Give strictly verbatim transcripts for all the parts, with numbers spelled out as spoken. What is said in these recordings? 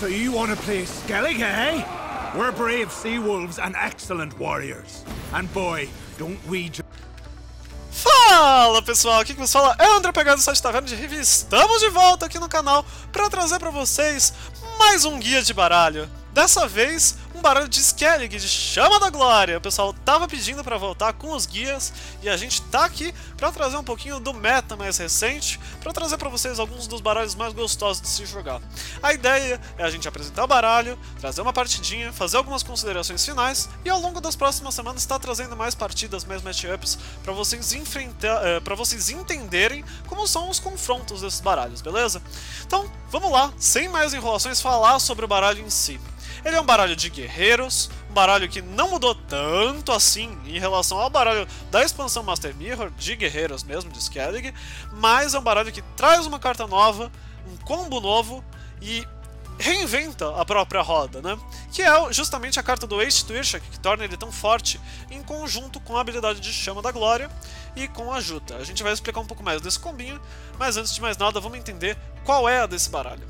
So you want to play Skellig, eh? We're brave sea wolves and excellent warriors. And boy, don't we just... Fala pessoal, aqui que nos fala é o André Pegado do site Taverna de Review. Estamos de volta aqui no canal para trazer para vocês mais um guia de baralho. Dessa vez, um baralho de Skellig, de Chama da Glória. O pessoal tava pedindo para voltar com os guias e a gente tá aqui para trazer um pouquinho do meta mais recente, para trazer para vocês alguns dos baralhos mais gostosos de se jogar. A ideia é a gente apresentar o baralho, trazer uma partidinha, fazer algumas considerações finais e ao longo das próximas semanas estar trazendo mais partidas, mais matchups para vocês enfrentar, é, para vocês entenderem como são os confrontos desses baralhos, beleza? Então, vamos lá, sem mais enrolações, falar sobre o baralho em si. Ele é um baralho de guerreiros, um baralho que não mudou tanto assim em relação ao baralho da expansão Master Mirror, de guerreiros mesmo, de Skellig, mas é um baralho que traz uma carta nova, um combo novo e reinventa a própria roda, né? Que é justamente a carta do Waste Tuirshak, que torna ele tão forte em conjunto com a habilidade de Chama da Glória e com a Juta. A gente vai explicar um pouco mais desse combinho, mas antes de mais nada vamos entender qual é a desse baralho.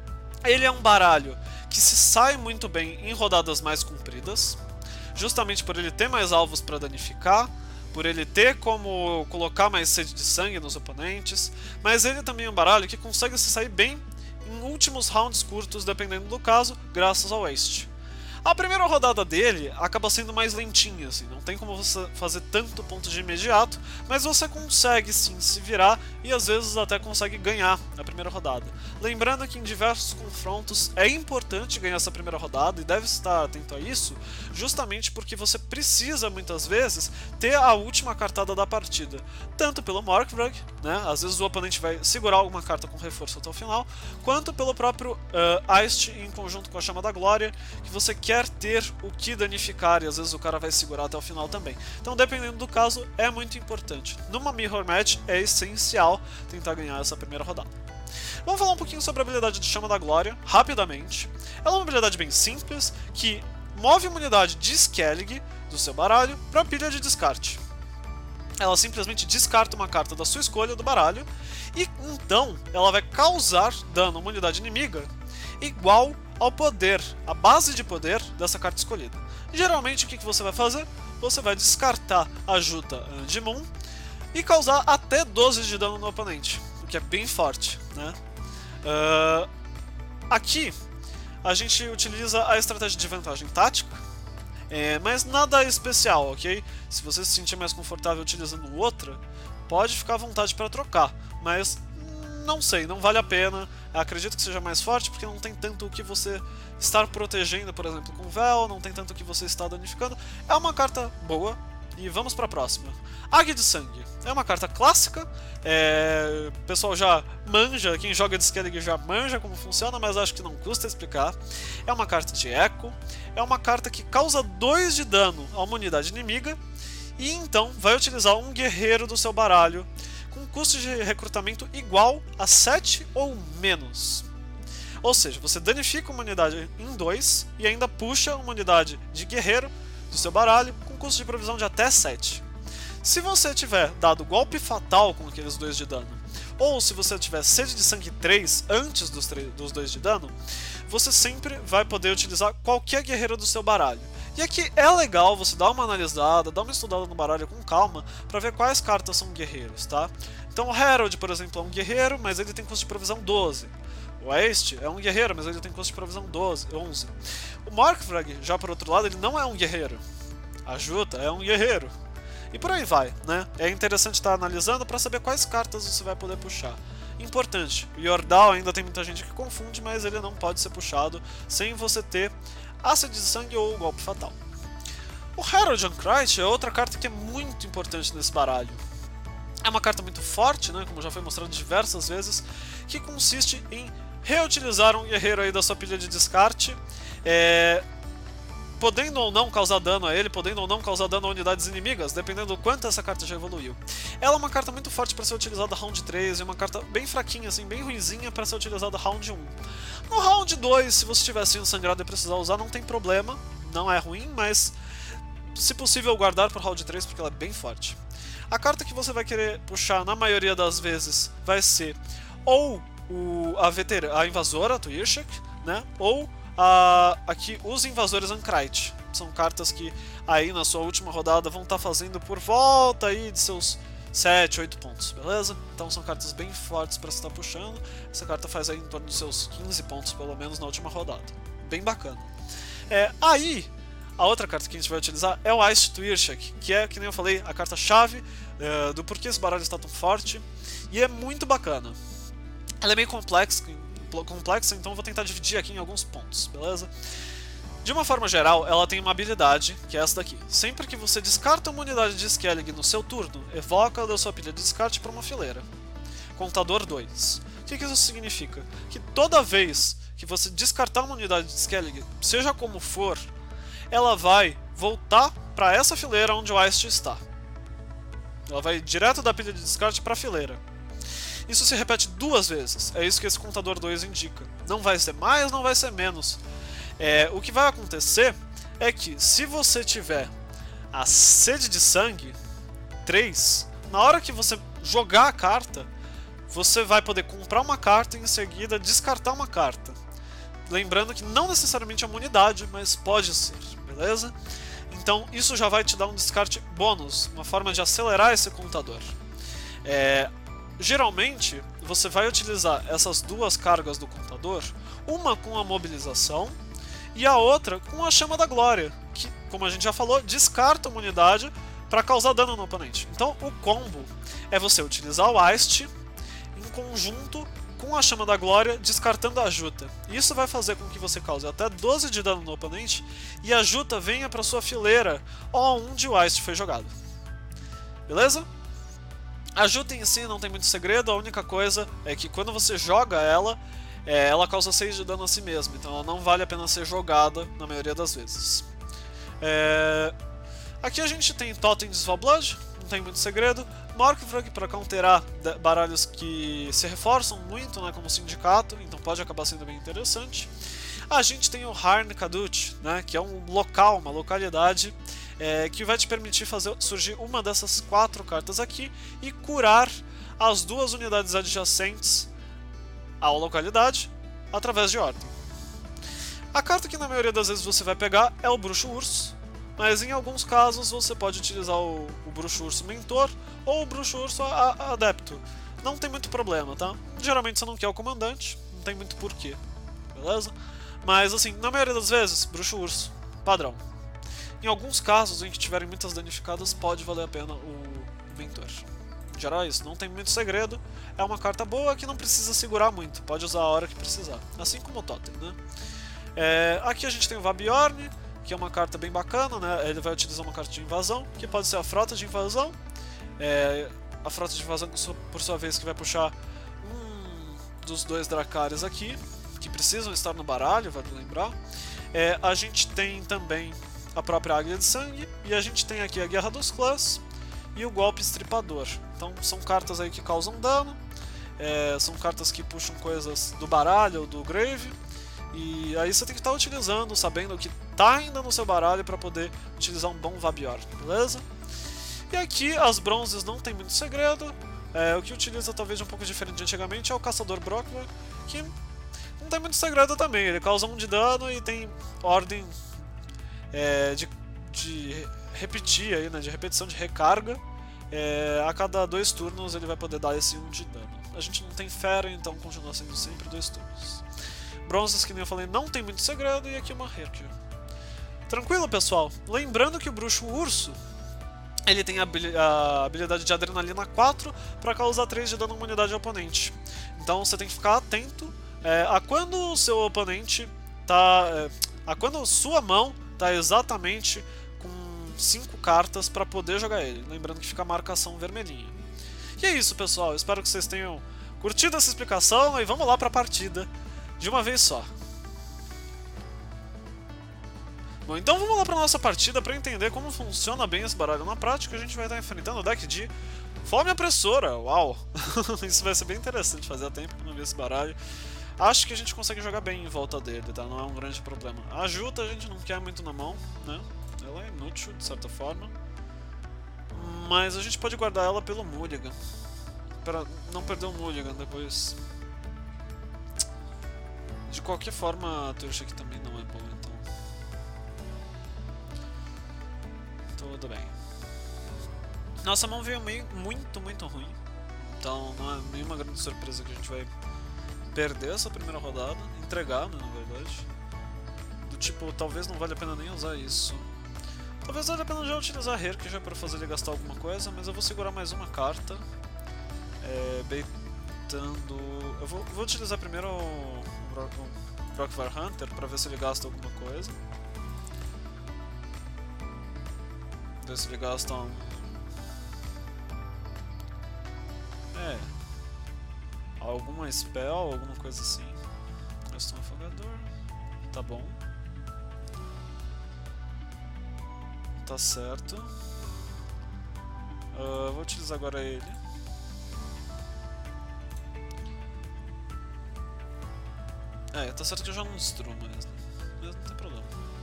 Ele é um baralho que se sai muito bem em rodadas mais compridas, justamente por ele ter mais alvos para danificar, por ele ter como colocar mais sede de sangue nos oponentes, mas ele também é um baralho que consegue se sair bem em últimos rounds curtos, dependendo do caso, graças ao Waste. A primeira rodada dele acaba sendo mais lentinha, assim, não tem como você fazer tanto ponto de imediato, mas você consegue sim se virar e às vezes até consegue ganhar a primeira rodada. Lembrando que em diversos confrontos é importante ganhar essa primeira rodada e deve estar atento a isso, justamente porque você precisa muitas vezes ter a última cartada da partida, tanto pelo Morkrug, né, às vezes o oponente vai segurar alguma carta com reforço até o final, quanto pelo próprio uh, Aist em conjunto com a Chama da Glória, que você quer ter o que danificar e às vezes o cara vai segurar até o final também. Então, dependendo do caso, é muito importante. Numa Mirror Match é essencial tentar ganhar essa primeira rodada. Vamos falar um pouquinho sobre a habilidade de Chama da Glória, rapidamente. Ela é uma habilidade bem simples, que move uma unidade de Skellig do seu baralho para a pilha de descarte. Ela simplesmente descarta uma carta da sua escolha do baralho, e então ela vai causar dano a uma unidade inimiga igual ao poder, a base de poder dessa carta escolhida. Geralmente o que você vai fazer? Você vai descartar a Juta Andimun e causar até doze de dano no oponente, o que é bem forte, né? Uh, aqui a gente utiliza a estratégia de vantagem tática, é, mas nada especial, ok? Se você se sentir mais confortável utilizando outra, pode ficar à vontade para trocar, mas não sei, não vale a pena. Eu acredito que seja mais forte porque não tem tanto o que você estar protegendo, por exemplo, com véu, não tem tanto o que você está danificando. É uma carta boa e vamos para a próxima. Águia de Sangue é uma carta clássica, é... o pessoal já manja, quem joga de Skellig já manja como funciona, mas acho que não custa explicar. É uma carta de eco, é uma carta que causa dois de dano a uma unidade inimiga e então vai utilizar um guerreiro do seu baralho com custo de recrutamento igual a sete ou menos. Ou seja, você danifica uma unidade em dois e ainda puxa uma unidade de guerreiro do seu baralho com custo de provisão de até sete. Se você tiver dado golpe fatal com aqueles dois de dano, ou se você tiver sede de sangue três antes dos, dos dois de dano, você sempre vai poder utilizar qualquer guerreiro do seu baralho. E aqui é legal você dar uma analisada, dar uma estudada no baralho com calma, para ver quais cartas são guerreiros, tá? Então o Herald, por exemplo, é um guerreiro, mas ele tem custo de provisão doze. O Aist é um guerreiro, mas ele tem custo de provisão doze, onze. O Morkrug, já por outro lado, ele não é um guerreiro. A Juta é um guerreiro. E por aí vai, né? É interessante estar analisando para saber quais cartas você vai poder puxar. Importante, o Yordle ainda tem muita gente que confunde, mas ele não pode ser puxado sem você ter a sede de sangue ou o golpe fatal. O Herald Ancrite é outra carta que é muito importante nesse baralho. É uma carta muito forte, né, como já foi mostrado diversas vezes, que consiste em reutilizar um guerreiro aí da sua pilha de descarte, é, podendo ou não causar dano a ele, podendo ou não causar dano a unidades inimigas, dependendo do quanto essa carta já evoluiu. Ela é uma carta muito forte para ser utilizada round três, e uma carta bem fraquinha, assim, bem ruinzinha para ser utilizada round um. No round dois, se você estiver sendo sangrado e precisar usar, não tem problema, não é ruim, mas se possível guardar para round três porque ela é bem forte. A carta que você vai querer puxar na maioria das vezes vai ser ou o, a, veterana, a invasora, Tuirshak, né? Ou a, aqui os Invasores Ankrait. São cartas que aí na sua última rodada vão estar fazendo por volta aí de seus sete, oito pontos, beleza? Então são cartas bem fortes para você estar puxando. Essa carta faz aí em torno dos seus quinze pontos pelo menos na última rodada. Bem bacana. É, aí, a outra carta que a gente vai utilizar é o Iced Twirsek, que é, que nem eu falei, a carta-chave é, do porquê esse baralho está tão forte. E é muito bacana. Ela é meio complexa, complexa, então eu vou tentar dividir aqui em alguns pontos, beleza? De uma forma geral, ela tem uma habilidade, que é essa daqui. Sempre que você descarta uma unidade de Skellig no seu turno, evoca da sua pilha de descarte para uma fileira. Contador dois. O que, que isso significa? Que toda vez que você descartar uma unidade de Skellig, seja como for, ela vai voltar para essa fileira onde o Iced está. Ela vai direto da pilha de descarte para a fileira. Isso se repete duas vezes, é isso que esse contador dois indica. Não vai ser mais, não vai ser menos. É, o que vai acontecer é que se você tiver a sede de sangue três, na hora que você jogar a carta, você vai poder comprar uma carta e em seguida descartar uma carta. Lembrando que não necessariamente é uma unidade, mas pode ser, beleza? Então isso já vai te dar um descarte bônus, uma forma de acelerar esse contador. É, geralmente você vai utilizar essas duas cargas do contador, uma com a mobilização e a outra com a Chama da Glória, que, como a gente já falou, descarta uma unidade para causar dano no oponente. Então o combo é você utilizar o Iced em conjunto com a Chama da Glória, descartando a Juta. Isso vai fazer com que você cause até doze de dano no oponente e a Juta venha para sua fileira onde o Iced foi jogado. Beleza? A Juta em si não tem muito segredo, a única coisa é que quando você joga ela, é, ela causa seis de dano a si mesma, então ela não vale a pena ser jogada na maioria das vezes. É... Aqui a gente tem Totem de Svalblood, não tem muito segredo. Morkvrug para counterar baralhos que se reforçam muito, né, como Sindicato, então pode acabar sendo bem interessante. A gente tem o Harn Kadut, né, que é um local, uma localidade é, que vai te permitir fazer surgir uma dessas quatro cartas aqui e curar as duas unidades adjacentes à localidade através de ordem. A carta que na maioria das vezes você vai pegar é o Bruxo Urso, mas em alguns casos você pode utilizar o, o Bruxo Urso Mentor ou o Bruxo Urso a, a Adepto. Não tem muito problema, tá? Geralmente você não quer o comandante, não tem muito porquê, beleza? Mas assim, na maioria das vezes, Bruxo Urso, padrão. Em alguns casos em que tiverem muitas danificadas, pode valer a pena o, o Mentor. Em geral é isso, não tem muito segredo, é uma carta boa que não precisa segurar muito, pode usar a hora que precisar, assim como o Totem, né? É, aqui a gente tem o Vabjorn, que é uma carta bem bacana, né? Ele vai utilizar uma carta de invasão, que pode ser a Frota de Invasão. É, a Frota de Invasão, por sua vez, que vai puxar um dos dois Dracares aqui, que precisam estar no baralho, vale lembrar. É, a gente tem também a própria Águia de Sangue, e a gente tem aqui a Guerra dos Clãs e o Golpe Estripador. Então são cartas aí que causam dano, é, são cartas que puxam coisas do baralho ou do grave, e aí você tem que estar utilizando, sabendo que tá ainda no seu baralho para poder utilizar um bom Vabjorn, beleza? E aqui as bronzes não tem muito segredo, é, o que utiliza talvez um pouco diferente de antigamente é o Caçador Brockler, que não tem muito segredo também, ele causa um de dano e tem ordem é, de, de repetir, aí, né, de repetição de recarga, é, a cada dois turnos ele vai poder dar esse um de dano. A gente não tem Fera, então continua sendo sempre dois turnos. Bronzes, que nem eu falei, não tem muito segredo, e aqui uma Hercule. Tranquilo, pessoal? Lembrando que o Bruxo Urso ele tem a habilidade de Adrenalina quatro para causar três de dano a uma unidade oponente. Então você tem que ficar atento é, a quando o seu oponente tá, é, a quando sua mão tá exatamente com cinco cartas para poder jogar ele. Lembrando que fica a marcação vermelhinha. E é isso, pessoal. Espero que vocês tenham curtido essa explicação e vamos lá para a partida de uma vez só. Bom, então vamos lá para nossa partida para entender como funciona bem esse baralho na prática. A gente vai estar enfrentando o deck de Fome Opressora. Uau! Isso vai ser bem interessante, fazia tempo que não vi esse baralho. Acho que a gente consegue jogar bem em volta dele, tá? Não é um grande problema. A Juta a gente não quer muito na mão, né? Ela é inútil, de certa forma. Mas a gente pode guardar ela pelo Mulligan, para não perder o Mulligan depois. De qualquer forma, a torre aqui também não é boa, então... Tudo bem. Nossa mão veio meio, muito, muito ruim. Então não é nenhuma grande surpresa que a gente vai perder essa primeira rodada. Entregar, né, na verdade. Do tipo, talvez não vale a pena nem usar isso. Talvez valha a pena já utilizar a Herc já para fazer ele gastar alguma coisa, mas eu vou segurar mais uma carta. É, baitando... Eu vou, vou utilizar primeiro o, o Brockvar Hunter para ver se ele gasta alguma coisa. Ver se ele gasta um... É... Alguma spell, alguma coisa assim. Gastou um afogador. Tá bom. Tá certo. Uh, vou utilizar agora ele. É, tá certo que eu já não destruo mais, né? Mas não tem problema.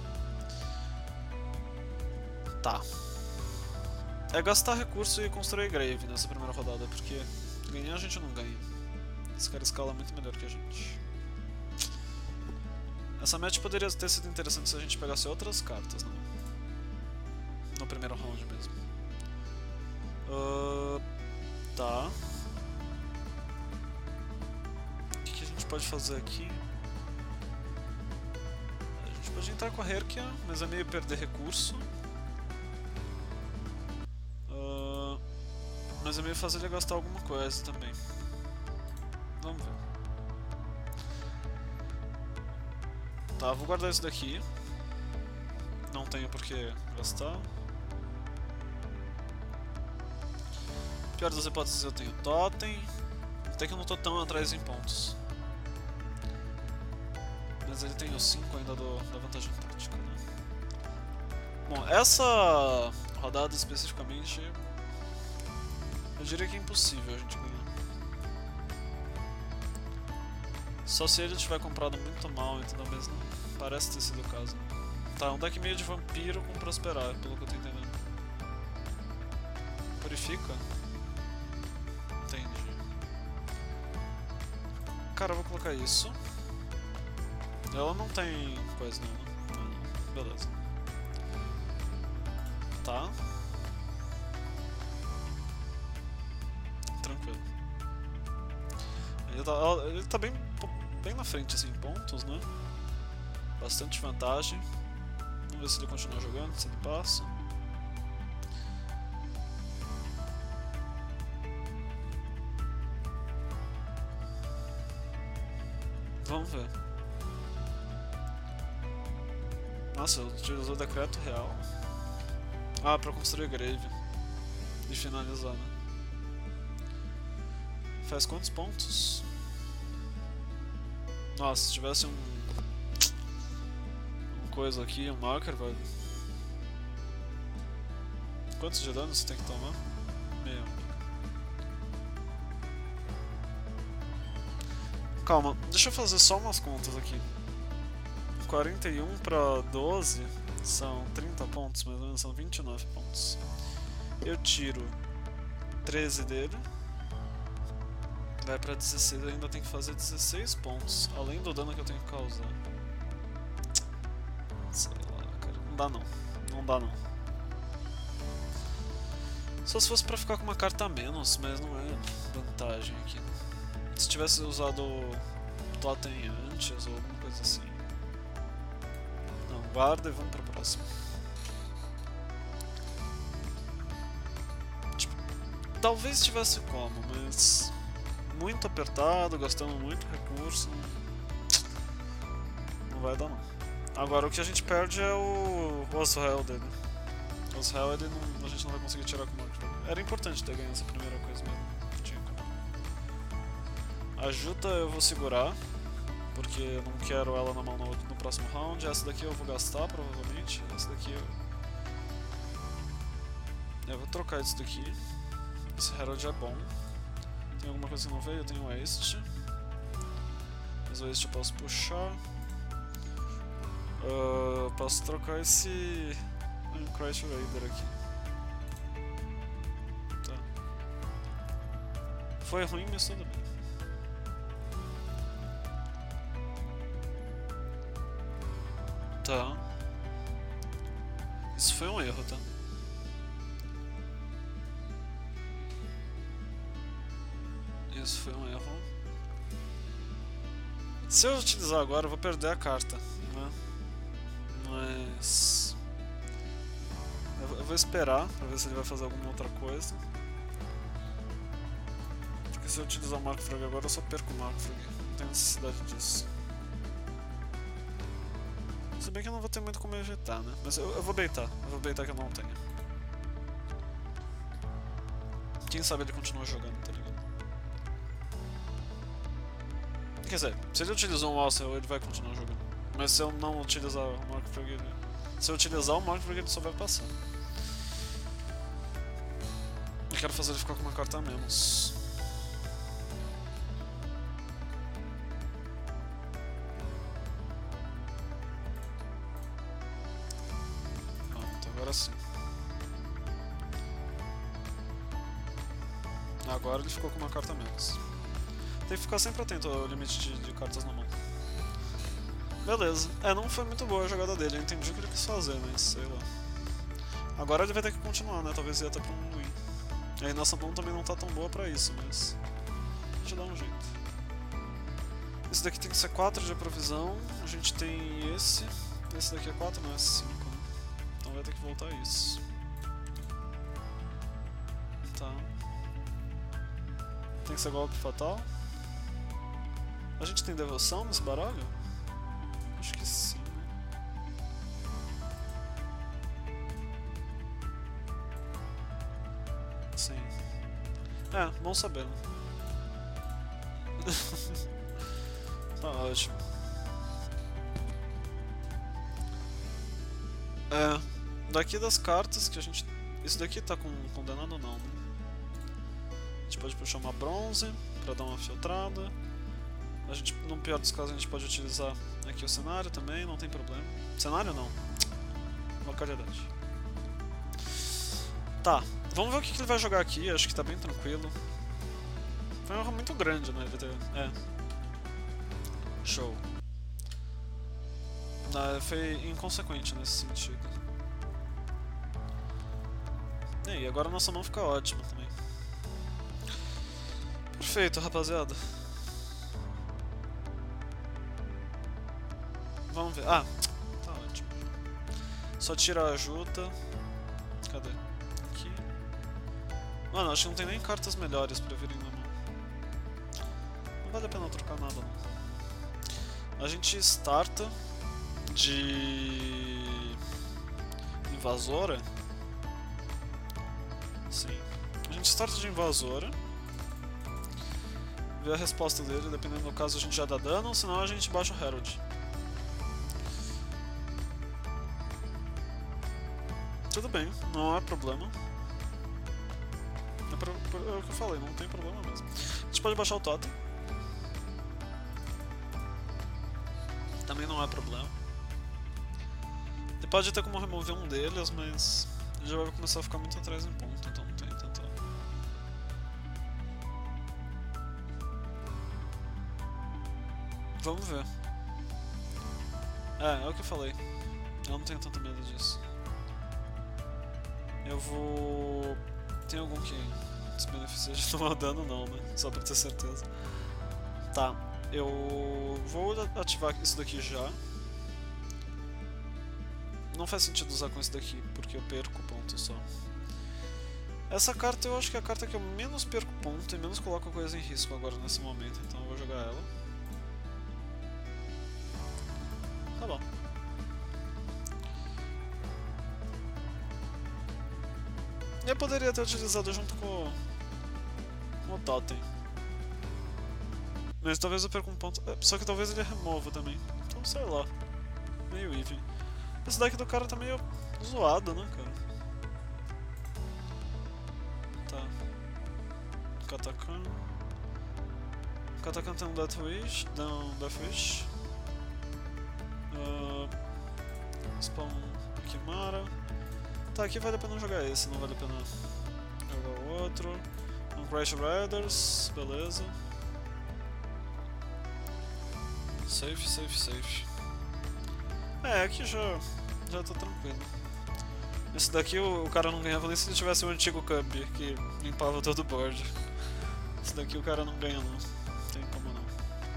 Tá. É gastar recurso e construir grave nessa primeira rodada, porque ganhar a gente não ganha. Esse cara escala muito melhor que a gente. Essa match poderia ter sido interessante se a gente pegasse outras cartas, não? No primeiro round mesmo. Uh, tá. O que, que a gente pode fazer aqui? A gente pode entrar com a Herkia, mas é meio perder recurso. Uh, mas é meio fazer ele gastar alguma coisa também. Vamos ver. Tá, vou guardar isso daqui. Não tenho por que gastar. Pior das hipóteses, eu tenho Totem. Até que eu não tô tão atrás em pontos. Mas ele tem os cinco ainda do, da vantagem tática, né? Bom, essa rodada especificamente, eu diria que é impossível a gente ganhar. Só se ele tiver comprado muito mal, entendeu? Mas não parece ter sido o caso. Tá, um deck meio de vampiro com prosperar, pelo que eu tô entendendo. Purifica? Entendi. Cara, eu vou colocar isso. Ela não tem coisa não, né? Não, não. Beleza. Tá. Tranquilo. Ele tá, ele tá bem, bem na frente assim, em pontos, né? Bastante vantagem. Vamos ver se ele continua jogando, se ele passa. Vamos ver. Nossa, eu utilizou o decreto real. Ah, pra construir grave. E finalizar, né? Faz quantos pontos? Nossa, se tivesse um... um coisa aqui, um marker, vai... Quantos de dano você tem que tomar? Meio. Calma, deixa eu fazer só umas contas aqui. quarenta e um para doze são trinta pontos, mais ou menos, são vinte e nove pontos. Eu tiro treze dele. Vai pra dezesseis, eu ainda tenho que fazer dezesseis pontos, além do dano que eu tenho que causar. Sei lá, cara, não dá não, não dá não. Só se fosse pra ficar com uma carta a menos, mas não é vantagem aqui. Se tivesse usado Totem antes ou alguma coisa assim. Não, guarda e vamos pra próxima. Tipo, talvez tivesse como, mas... muito apertado, gastando muito recurso. Não vai dar não. Agora o que a gente perde é o Oswell dele. O Oswell ele não, a gente não vai conseguir tirar com o Mark. Era importante ter ganho essa primeira coisa mesmo. Tinha que... Ajuda eu vou segurar, porque eu não quero ela na mão no, no próximo round. Essa daqui eu vou gastar provavelmente. Essa daqui eu... Eu vou trocar isso daqui. Esse Herald é bom. Tem alguma coisa que não veio? Eu tenho este. Mas o este eu posso puxar. Uh, posso trocar esse Crash Raider aqui. Tá. Foi ruim, mas tudo bem. Tá. Isso foi um erro, tá? Isso foi um erro. Se eu utilizar agora, eu vou perder a carta, né? Mas... eu vou esperar pra ver se ele vai fazer alguma outra coisa. Porque se eu utilizar o Marco Frog agora, eu só perco o Marco Frog. Não tem necessidade disso. Se bem que eu não vou ter muito como evitar, né? Mas eu, eu vou baitar. Eu vou baitar que eu não tenho. Quem sabe ele continua jogando, tá ligado? Quer dizer, se ele utilizar um Alcel, ele vai continuar jogando. Mas se eu não utilizar o Marco Frog, ele... se eu utilizar o Marco Frog, ele só vai passar. Eu quero fazer ele ficar com uma carta a menos. Pronto, agora sim. Agora ele ficou com uma carta a menos. Tem que ficar sempre atento ao limite de, de cartas na mão. Beleza. É, não foi muito boa a jogada dele. Eu entendi o que ele quis fazer, mas sei lá. Agora ele vai ter que continuar, né? Talvez ia até pra um win. E aí nossa mão também não tá tão boa pra isso, mas... a gente dá um jeito. Esse daqui tem que ser quatro de provisão. A gente tem esse. Esse daqui é quatro, não é cinco, né? Então vai ter que voltar isso. Tá. Tem que ser golpe fatal. A gente tem devoção nesse baralho? Acho que sim, né? Sim. É, bom saber. Tá ótimo. É, daqui das cartas que a gente... Isso daqui tá com condenado ou não, né? A gente pode puxar uma bronze pra dar uma filtrada. A gente, no pior dos casos, a gente pode utilizar aqui o cenário também, não tem problema. Cenário não. Localidade. Tá, vamos ver o que ele vai jogar aqui, acho que tá bem tranquilo. Foi um erro muito grande, né? É. Show. Ah, foi inconsequente nesse sentido. E agora a nossa mão fica ótima também. Perfeito, rapaziada. Vamos ver. Ah, tá ótimo. Só tira a Juta. Cadê? Aqui. Mano, acho que não tem nem cartas melhores pra virem na mão. Não vale a pena trocar nada, não. A gente starta de invasora. Sim. A gente starta de invasora. Vê a resposta dele, dependendo do caso a gente já dá dano, senão a gente baixa o Herald. Tudo bem, não é problema. É, pro, é o que eu falei, não tem problema mesmo. A gente pode baixar o Totem. Também não é problema. Ele pode ter como remover um deles, mas ele já vai começar a ficar muito atrás em ponto, então não tem tanto. Vamos ver. É, é o que eu falei. Eu não tenho tanto medo disso. Eu vou... Tem algum que se beneficia de tomar dano? Não, né? Só pra ter certeza. Tá, eu vou ativar isso daqui já. Não faz sentido usar com isso daqui, porque eu perco ponto só. Essa carta eu acho que é a carta que eu menos perco ponto e menos coloco a coisa em risco agora nesse momento, então eu vou jogar ela. Tá bom. Eu poderia ter utilizado junto com, com o Totem. Mas talvez eu perca um ponto. Só que talvez ele remova também. Então sei lá. Meio even. Esse deck do cara tá meio zoado, né, cara? Tá. Katakan. Katakan tem um Death Wish. Não, Death Wish. Uh, spawn Kimara. Tá, aqui vale a pena jogar esse, não vale a pena jogar o outro. Um Crash Riders, beleza. Safe, safe, safe. É, aqui já, já tá tranquilo. Esse daqui o, o cara não ganhava nem se ele tivesse o antigo Cub, que limpava todo o board. Esse daqui o cara não ganha não, não tem como não.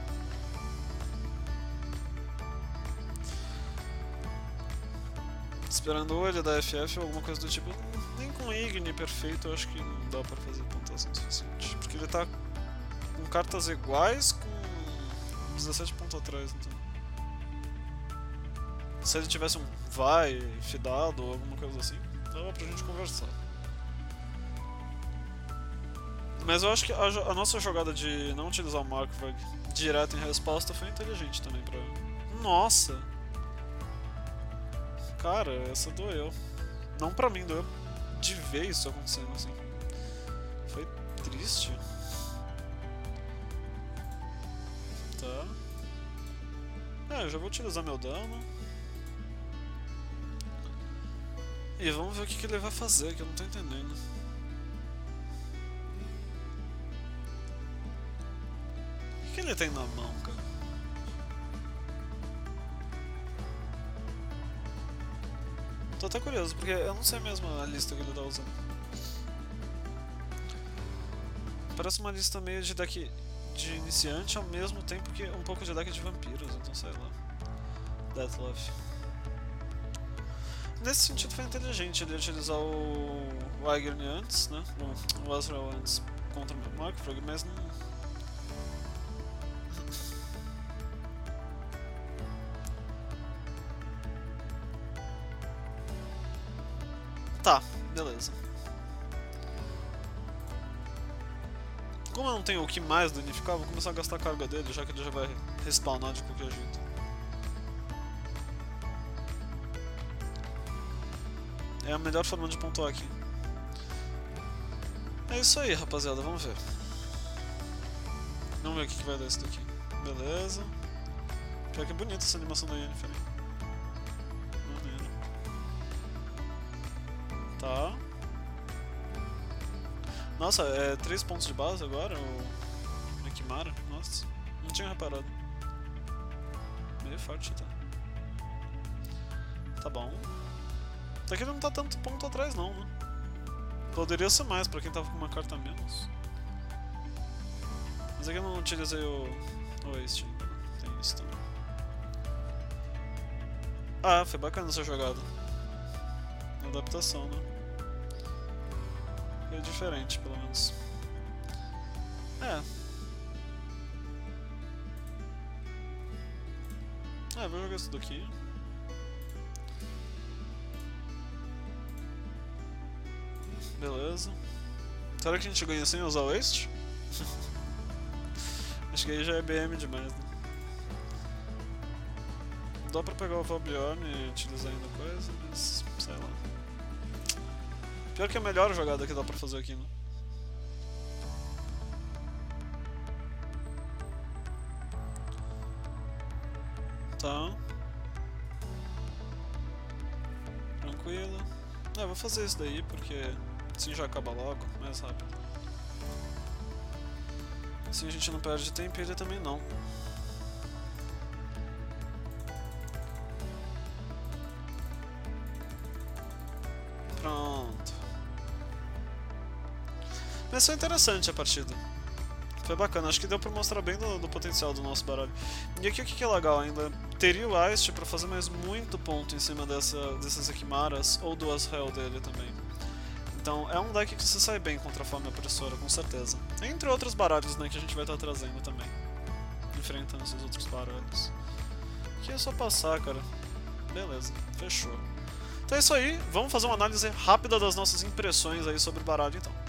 Esperando ou ele dar F F ou alguma coisa do tipo, nem com Igni perfeito eu acho que não dá pra fazer pontuação suficiente. Porque ele tá com cartas iguais com dezessete pontos atrás, então. Se ele tivesse um vai, fidado ou alguma coisa assim, dava pra gente conversar. Mas eu acho que a, a nossa jogada de não utilizar o Markvag direto em resposta foi inteligente também pra... Nossa! Cara, essa doeu. Não pra mim, doeu de vez isso acontecendo assim. Foi triste. Tá. É, eu já vou utilizar meu dano. E vamos ver o que, que ele vai fazer, que eu não tô entendendo. O que, que ele tem na mão, cara? Tô até curioso, porque eu não sei mesmo a lista que ele tá usando. Parece uma lista meio de deck de iniciante, ao mesmo tempo que um pouco de deck de vampiros, então sei lá. Deathlove. Nesse sentido foi inteligente ele utilizar o Wyvern antes, né? O Azrael antes contra o Markvag, mas não... Tá, beleza. Como eu não tenho o que mais danificar, vou começar a gastar a carga dele, já que ele já vai respawnar de qualquer jeito. É a melhor forma de pontuar aqui. É isso aí, rapaziada, vamos ver. Vamos ver o que, que vai dar isso daqui. Beleza. Pior que é bonita essa animação da Yennefer. Maneiro. Tá. Nossa, é três pontos de base agora, o Nekimara? Nossa, não tinha reparado. Meio forte até. Tá bom. Até que ele não tá tanto ponto atrás não, né? Poderia ser mais pra quem tava com uma carta a menos. Mas aqui eu não utilizei o, o Waste ainda, né? Tem isso também. Ah, foi bacana essa jogada. Adaptação, né? Foi diferente, pelo menos. É. É, vou jogar isso daqui. Beleza. Será que a gente ganha sem usar o Waste? Acho que aí já é B M demais, né? Dá pra pegar o Valbjorn e utilizar ainda coisa, mas sei lá. Pior que é a melhor jogada que dá pra fazer aqui, né? Tá. Tranquilo. É, vou fazer isso daí porque assim já acaba logo, mais rápido. Assim a gente não perde tempo e ele também não. Pronto. Mas foi interessante a partida. Foi bacana, acho que deu pra mostrar bem do, do potencial do nosso baralho. E aqui o que é legal ainda, teria o Iced pra fazer mais muito ponto em cima dessa, dessas Ekimaras, ou do Azrael dele também. Então é um deck que você sai bem contra a Fome Opressora, com certeza. Entre outros baralhos, né, que a gente vai estar trazendo também. Enfrentando esses outros baralhos. Aqui é só passar, cara. Beleza, fechou. Então é isso aí, vamos fazer uma análise rápida das nossas impressões aí sobre o baralho então.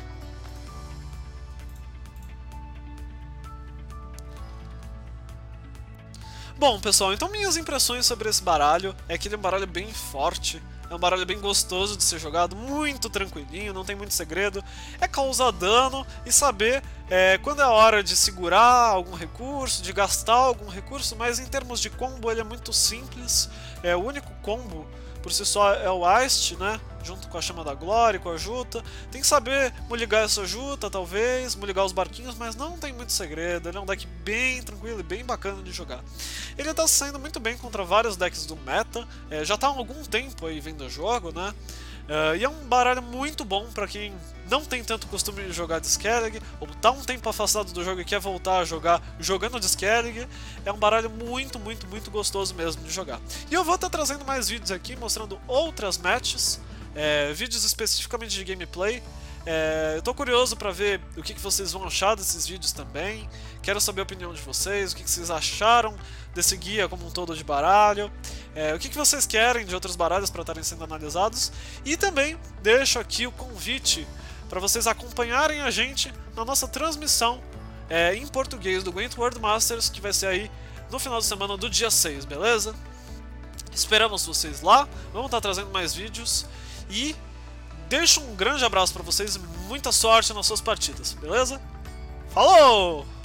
Bom, pessoal, então minhas impressões sobre esse baralho é que ele é um baralho bem forte, é um baralho bem gostoso de ser jogado, muito tranquilinho, não tem muito segredo, é causar dano e saber é, quando é a hora de segurar algum recurso, de gastar algum recurso, mas em termos de combo ele é muito simples, é o único combo por si só é o Ast, né? Junto com a Chama da Glória e com a Juta. Tem que saber muligar essa Juta, talvez, muligar os barquinhos, mas não tem muito segredo. Ele é um deck bem tranquilo e bem bacana de jogar. Ele tá saindo muito bem contra vários decks do meta, é, já tá há algum tempo aí vendo o jogo, né? Uh, e é um baralho muito bom para quem não tem tanto costume de jogar de Skellig, ou tá um tempo afastado do jogo e quer voltar a jogar jogando de Skellig. É um baralho muito, muito, muito gostoso mesmo de jogar. E eu vou estar trazendo mais vídeos aqui mostrando outras matches, é, vídeos especificamente de gameplay. É, eu tô curioso para ver o que, que vocês vão achar desses vídeos também. Quero saber a opinião de vocês, o que, que vocês acharam desse guia como um todo de baralho, é, o que, que vocês querem de outros baralhos para estarem sendo analisados. E também deixo aqui o convite para vocês acompanharem a gente na nossa transmissão é, em português do Gwent World Masters, que vai ser aí no final de semana do dia seis, beleza? Esperamos vocês lá, vamos estar trazendo mais vídeos e deixo um grande abraço para vocês e muita sorte nas suas partidas, beleza? Falou!